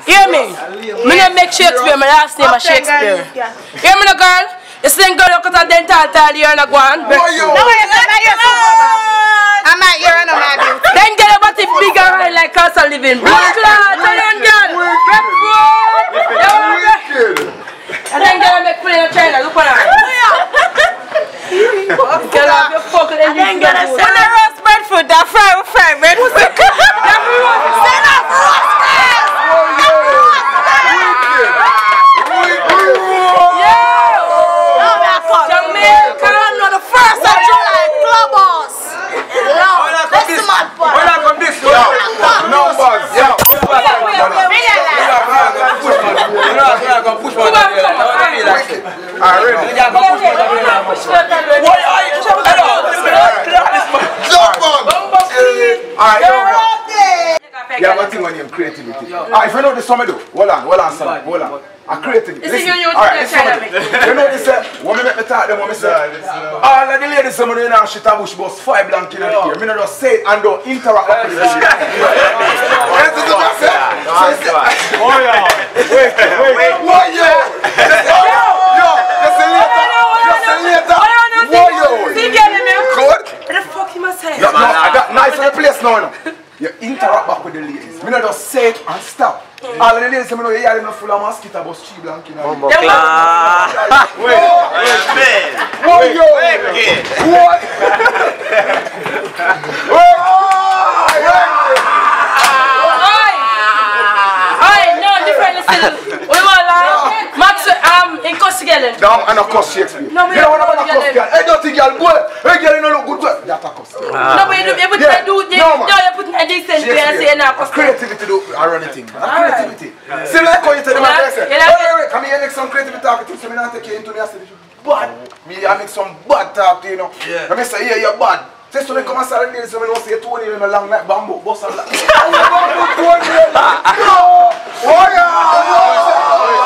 Hear me? Me not make Shakespeare, my last name is Shakespeare. Hear me, no girl? You see them girl who cut a dental tile here and a go on? No, I'm not here, no, my beauty. Then get a body big and high like castle living. Blood clot, tell you girl. Rep food. And then get a make play in China, look on her. Girl, have your fucking engine. And then get a send a roast bread food, that fry with fry bread food. Send a roast bread. Yeah, one thing on him, creativity. If you know this, what I do? Hold on, son. Hold on. Creativity. Listen. Alright, you know this, when me make me talk them, when me say, all of the ladies when they know shit a bush bus 5 blank in the ear. Me not just say it and don't interact with the lady. Oh yeah. Wait. What yo? Yo, just a later. What yo? Good? What the fuck you must say? No, nice place now. You interact back with the ladies. Me not just say it and stop. All of the ladies say me know you hear them full of mosquito bus 3 blank in the ear. Wait. What yo? What? No, different listen. We want like Max in Costigan. No, I'm not cuss Shakespeare. No, we don't don't want to cuss girl. Hey, dirty girl, go. Hey, girl, you don't look good. That's a cuss. No, but you put you're putting a decent way and say now. Creativity do I run anything. Creativity. See like how you tell them I say. Wait, come here make some creativity talk to you so me not take you into me I say bad. Me I make some bad talk to you know. Let me say yeah, you're bad. Say so they come and start the so me know say Tony in a long like bamboo boss and like. Oh yeah.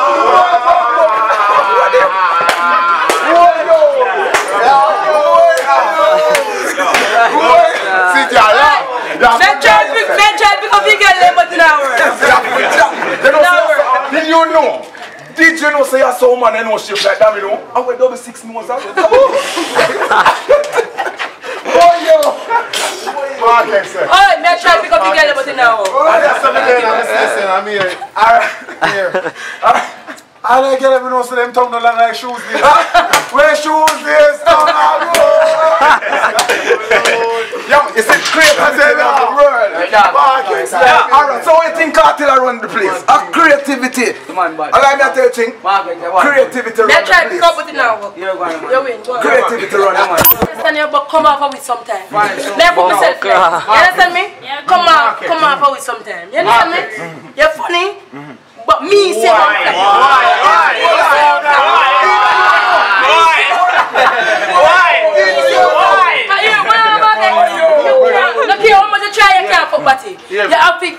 Did you know say you're so man and no shape like that, you know? I went double 6 months out. Oh yo! Alright, man, try to pick up the girl about it now. I'm here. Alright. I don't get everyone else to them tongue don't like shoes this. Where shoes this? Yeah, it's a creative world. Alright, so what you think Cartel run the place? A creativity. Allow me to tell you thing. Creativity run the place. Try to pick up with it now. You win. Creativity run the place. Understand you, but come off with sometime. Let put myself there. You understand me? Come off with sometime. You understand me? You're funny. But me say why? Look here, how much you try you can't fuck Batty. You have to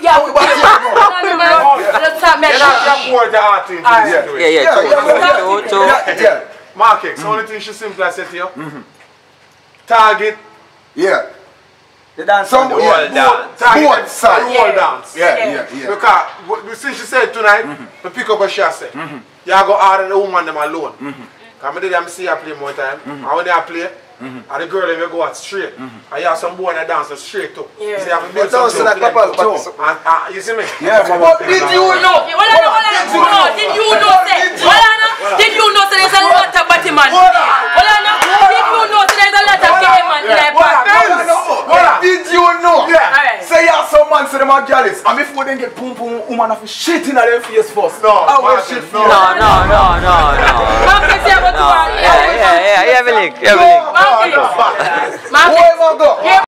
Yeah. Mark X, the only thing she simply said to you. Target. Yeah. The dance. Some wall dance. Both sides. Wall dance. Yeah. Because since she said tonight, to pick up a chassis, you go hard on the woman them alone. Because I did see her play more time. And when they play, and the girl they go out straight. And you have some boy in the dance straight too. You see, have to build some too. You see me? Yeah, but did you know? Did you know there's a lot of Batty man? Did you know there's a lot of gay man in the park? Did you know? Say you have some man say them are jealous. And before they get pum pum, woman have to shit in their face first. No. No. Yeah, have a lick. Mark,